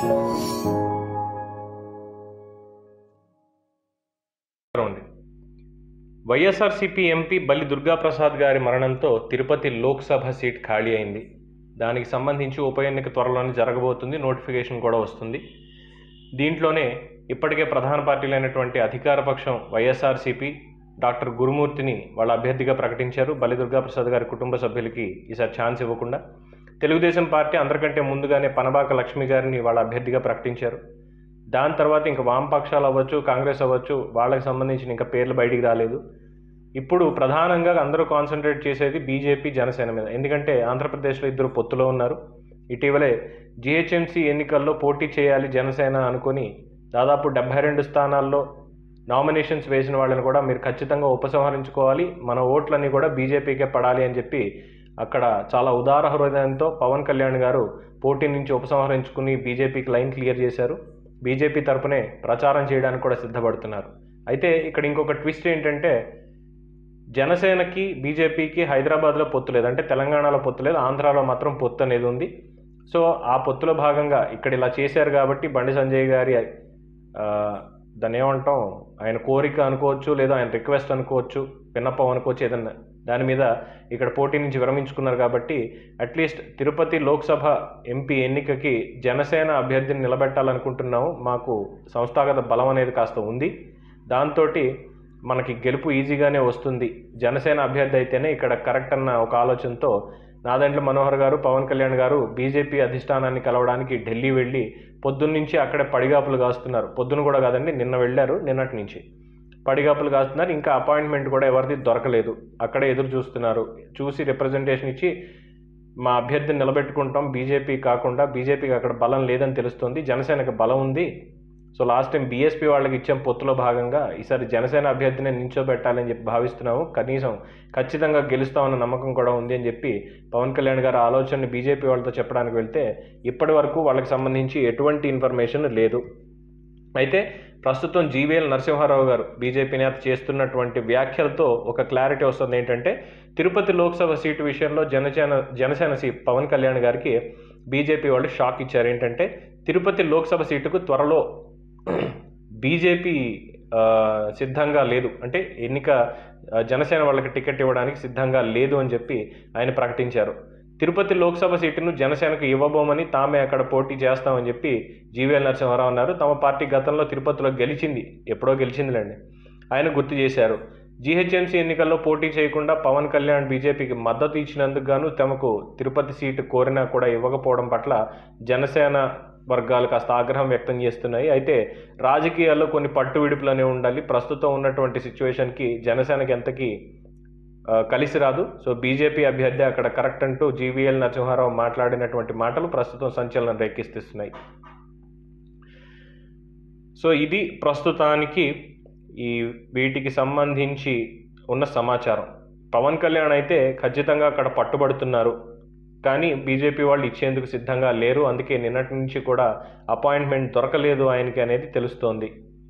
YSRCP MP బల్లి దుర్గాప్రసాద్ గారి మరణంతో తిరుపతి లోక్సభ సీట్ ఖాళీ అయింది. దానికి సంబంధించి ఉప ఎన్నిక త్వరలోనే జరగబోతుంది, నోటిఫికేషన్ కూడా వస్తుంది. దీంట్లోనే ఇప్పటికే ప్రధాన పార్టీలైనటువంటి అధికార పక్షం వైఎస్ఆర్సీపీ డాక్టర్ గురుమూర్తిని వాళ్ళ అభ్యర్థిగా ప్రకటించారు. బల్లి దుర్గాప్రసాద్ గారి కుటుంబ సభ్యులకి ఈసారి ఛాన్స్ ఇవ్వకుండా తెలుగుదేశం పార్టీ అందరికంటే ముందుగానే పనబాక లక్ష్మి గారిని వాళ్ళ అభ్యర్థిగా ప్రకటించారు. దాని తర్వాత ఇంకా వామపక్షాలు అవ్వచ్చు, కాంగ్రెస్ అవ్వచ్చు, వాళ్ళకి సంబంధించిన ఇంకా పేర్లు బయటికి రాలేదు. ఇప్పుడు ప్రధానంగా అందరూ కాన్సన్ట్రేట్ చేసేది బీజేపీ, జనసేన మీద. ఎందుకంటే ఆంధ్రప్రదేశ్లో ఇద్దరు పొత్తులో ఉన్నారు. ఇటీవలే జిహెచ్ఎంసీ ఎన్నికల్లో పోటీ చేయాలి జనసేన అనుకొని దాదాపు 72 స్థానాల్లో నామినేషన్స్ వేసిన వాళ్ళని కూడా మీరు ఖచ్చితంగా ఉపసంహరించుకోవాలి, మన ఓట్లన్నీ కూడా బీజేపీకే పడాలి అని చెప్పి అక్కడ చాలా ఉదార హృదయంతో పవన్ కళ్యాణ్ గారు పోటీ నుంచి ఉపసంహరించుకుని బీజేపీకి లైన్ క్లియర్ చేశారు. బీజేపీ తరపునే ప్రచారం చేయడానికి కూడా సిద్ధపడుతున్నారు. అయితే ఇక్కడ ఇంకొక ట్విస్ట్ ఏంటంటే జనసేనకి బీజేపీకి హైదరాబాద్లో పొత్తు లేదు, అంటే తెలంగాణలో పొత్తు లేదు, ఆంధ్రాలో మాత్రం పొత్తు అనేది ఉంది. సో ఆ పొత్తులో భాగంగా ఇక్కడ ఇలా చేశారు కాబట్టి బండి సంజయ్ గారి దాన్ని ఏమంటాం, ఆయన కోరిక అనుకోవచ్చు, లేదా ఆయన రిక్వెస్ట్ అనుకోవచ్చు, విన్నపం అనుకోవచ్చు, ఏదన్నా దాని మీద ఇక్కడ పోటీ నుంచి విరమించుకున్నారు. కాబట్టి అట్లీస్ట్ తిరుపతి లోక్సభ ఎంపీ ఎన్నికకి జనసేన అభ్యర్థిని నిలబెట్టాలనుకుంటున్నాము, మాకు సంస్థాగత బలం అనేది కాస్త ఉంది, దాంతో మనకి గెలుపు ఈజీగానే వస్తుంది, జనసేన అభ్యర్థి అయితేనే ఇక్కడ కరెక్ట్ అన్న ఒక ఆలోచనతో నాదెండ్ల మనోహర్ గారు, పవన్ కళ్యాణ్ గారు బీజేపీ అధిష్టానాన్ని కలవడానికి ఢిల్లీ వెళ్ళి పొద్దున్నుంచి అక్కడే పడిగాపులు కాస్తున్నారు. పొద్దున కూడా కాదండి, నిన్న వెళ్ళారు, నిన్నటి నుంచి పడిగాపులు కాస్తున్నారు. ఇంకా అపాయింట్మెంట్ కూడా ఎవరిది దొరకలేదు, అక్కడే ఎదురు చూస్తున్నారు. చూసి రిప్రజెంటేషన్ ఇచ్చి మా అభ్యర్థిని నిలబెట్టుకుంటాం, బీజేపీ కాకుండా, బీజేపీకి అక్కడ బలం లేదని తెలుస్తుంది, జనసేనకు బలం ఉంది. సో లాస్ట్ టైం బీఎస్పీ వాళ్ళకి ఇచ్చాం పొత్తులో భాగంగా, ఈసారి జనసేన అభ్యర్థిని నించోబెట్టాలని చెప్పి భావిస్తున్నాము, కనీసం ఖచ్చితంగా గెలుస్తామన్న నమ్మకం కూడా ఉంది అని చెప్పి పవన్ కళ్యాణ్ గారు ఆలోచనని బీజేపీ వాళ్ళతో చెప్పడానికి వెళ్తే ఇప్పటి వరకు వాళ్ళకి సంబంధించి ఎటువంటి ఇన్ఫర్మేషన్ లేదు. అయితే ప్రస్తుతం జీవీఎల్ నరసింహారావు గారు బీజేపీ నేత చేస్తున్నటువంటి వ్యాఖ్యలతో ఒక క్లారిటీ వస్తుంది. ఏంటంటే తిరుపతి లోక్సభ సీటు విషయంలో జనసేన పవన్ కళ్యాణ్ గారికి బీజేపీ వాళ్ళు షాక్ ఇచ్చారు. ఏంటంటే తిరుపతి లోక్సభ సీటుకు త్వరలో బీజేపీ సిద్ధంగా లేదు, అంటే జనసేన వాళ్ళకి టికెట్ ఇవ్వడానికి సిద్ధంగా లేదు అని చెప్పి ఆయన ప్రకటించారు. తిరుపతి లోక్సభ సీటును జనసేనకు ఇవ్వబోమని, తామే అక్కడ పోటీ చేస్తామని చెప్పి జీవీఎల్ నరసింహారావు అన్నారు. తమ పార్టీ గతంలో తిరుపతిలో గెలిచింది, ఎప్పుడో గెలిచిందిలేండి, ఆయన గుర్తు చేశారు. జీహెచ్ఎంసీ ఎన్నికల్లో పోటీ చేయకుండా పవన్ కళ్యాణ్ బీజేపీకి మద్దతు ఇచ్చినందుకు గాను తమకు తిరుపతి సీటు కోరినా కూడా ఇవ్వకపోవడం పట్ల జనసేన వర్గాలు కాస్త ఆగ్రహం వ్యక్తం చేస్తున్నాయి. అయితే రాజకీయాల్లో కొన్ని పట్టు విడుపులనే ఉండాలి, ప్రస్తుతం ఉన్నటువంటి సిచ్యువేషన్కి జనసేనకి ఎంతకీ కలిసి రాదు. సో బీజేపీ అభ్యర్థి అక్కడ కరెక్ట్ అంటూ జీవీఎల్ నరసింహారావు మాట్లాడినటువంటి మాటలు ప్రస్తుతం సంచలనం రేకెత్తిస్తున్నాయి. సో ఇది ప్రస్తుతానికి వీటికి సంబంధించి ఉన్న సమాచారం. పవన్ కళ్యాణ్ అయితే ఖచ్చితంగా అక్కడ పట్టుబడుతున్నారు, కానీ బీజేపీ వాళ్ళు ఇచ్చేందుకు సిద్ధంగా లేరు. అందుకే నిన్నటి నుంచి కూడా అపాయింట్మెంట్ దొరకలేదు ఆయనకి అనేది తెలుస్తోంది.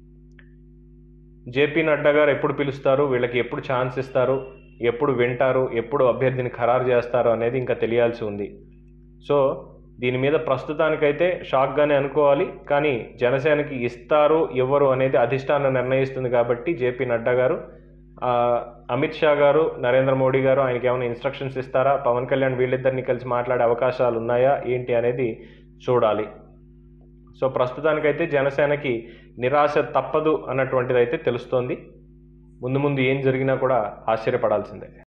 జేపీ నడ్డా గారు ఎప్పుడు పిలుస్తారు, వీళ్ళకి ఎప్పుడు ఛాన్స్ ఇస్తారు, ఎప్పుడు వింటారు, ఎప్పుడు అభ్యర్థిని ఖరారు చేస్తారు అనేది ఇంకా తెలియాల్సి ఉంది. సో దీని మీద ప్రస్తుతానికైతే షాక్గానే అనుకోవాలి, కానీ జనసేనకి ఇస్తారు ఇవ్వరు అనేది అధిష్టానం నిర్ణయిస్తుంది. కాబట్టి జేపీ నడ్డా గారు, అమిత్ షా గారు, నరేంద్ర మోడీ గారు ఆయనకి ఏమైనా ఇన్స్ట్రక్షన్స్ ఇస్తారా, పవన్ కళ్యాణ్ వీళ్ళిద్దరిని కలిసి మాట్లాడే అవకాశాలు ఉన్నాయా ఏంటి అనేది చూడాలి. సో ప్రస్తుతానికైతే జనసేనకి నిరాశ తప్పదు అన్నటువంటిది అయితే తెలుస్తోంది. ముందు ముందు ఏం జరిగినా కూడా ఆశ్చర్యపడాల్సిందే.